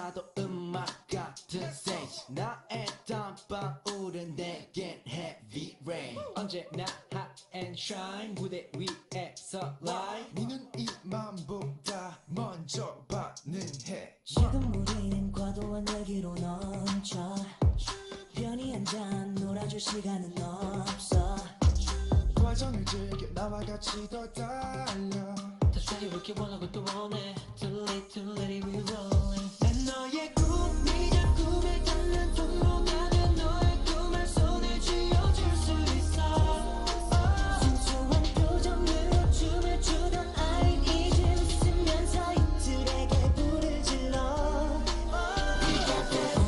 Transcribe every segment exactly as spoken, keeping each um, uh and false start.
가도 음악 같은 stage 나의 단방울은 내겐 heavy rain 언제나 hot and shine 무대 위에서 live 네 눈이 맘보다 먼저 반응해 지금 우리는 과도한 얘기로 넘쳐 편히 앉아 놀아줄 시간은 없어 과정을 즐겨 나와 같이 더 달려 다시 왜 이렇게 원하고 또 원해 Too late too late we rolling 난 너의 꿈이 자꾸만 닿는 통로가면 너의 꿈에 손을 쥐어줄 수 있어 순수한 표정으로 춤을 추던 아이 이제 웃으면서 이들에게 불을 질러 네가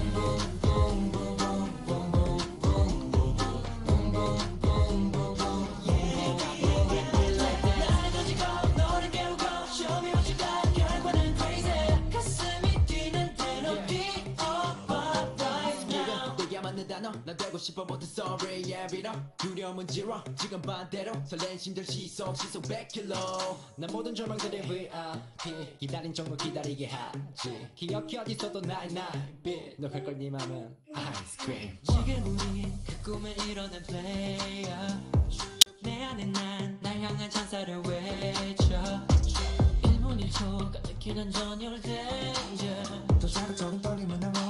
나를 던지고 너를 깨우고 Show me what you got 결과는 crazy 가슴이 뛰는 대로 뛰어봐 right now 내게 맞는 단어 난 되고 싶어 모든 sorry yeah 빌어 두려움은 지워 지금 반대로 설렌 심장 시속 시속 백 킬로미터 난 모든 절망들의 브이 아이 피 기다린 정도 기다리게 하지 기억이 어디서도 나의 나빛 너갈걸 네 맘은 아이스크림 지금 우린 그 꿈에 일어난 player 내 안에 난 날 향한 찬사를 외쳐 일 분 일 초 가득히 난 전율 danger 또 자극적인 떨림은 나와